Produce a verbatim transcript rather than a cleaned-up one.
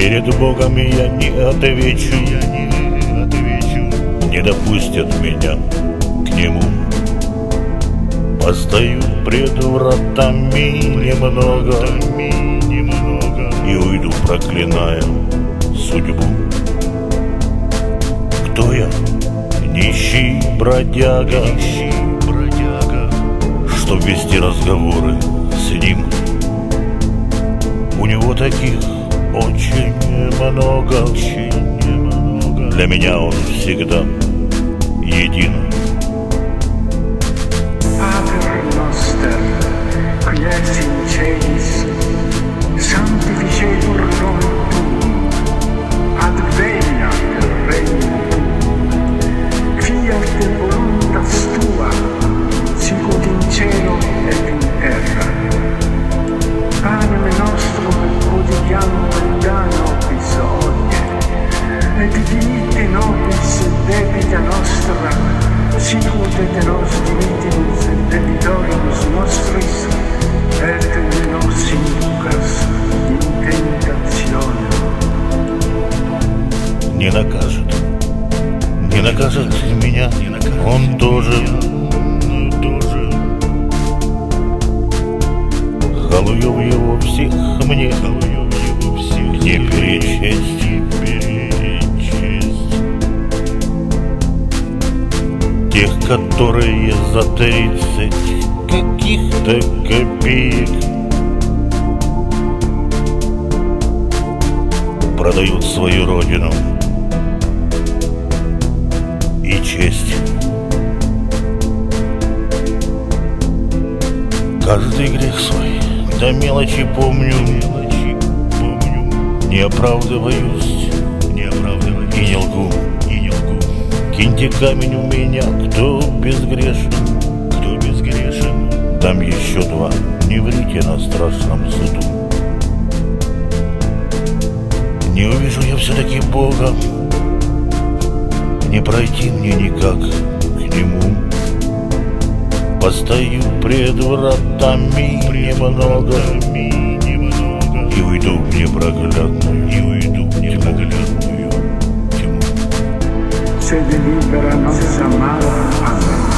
Перед Богом я не отвечу, не допустят меня к Нему. Постою пред вратами немного и уйду, проклиная судьбу. Кто я? Нищий бродяга, чтоб вести разговоры с Ним. У Него таких очень много, для меня Он всегда един. Pater noster, qui es in celis, sanctificetur nomen tuum, adveniat regnum tuum, fiat voluntas tua, sicut in cielo et in terra. Panem nostrum quotidianum da nobis hodie, et dimitte nobis debita nostra, sicut et nos dimittimus debitoribus nostris, et ne nos inducas in tentationem. Не накажет, не накажет меня, Он тоже. Халуев его всех мне не перечесть. Тех, которые за тридцать каких-то копеек продают свою родину и честь. Каждый грех свой до мелочи помню, не оправдываюсь и не лгу. Киньте камень у меня, кто безгрешен, кто безгрешен. Там еще два, не врите на страшном суду. Не увижу я все-таки Бога, не пройти мне никак к Нему. Постою пред вратами немного и уйду в непроглядную, и уйду в непроглядную тьму. Sed libera nos amara. Amen.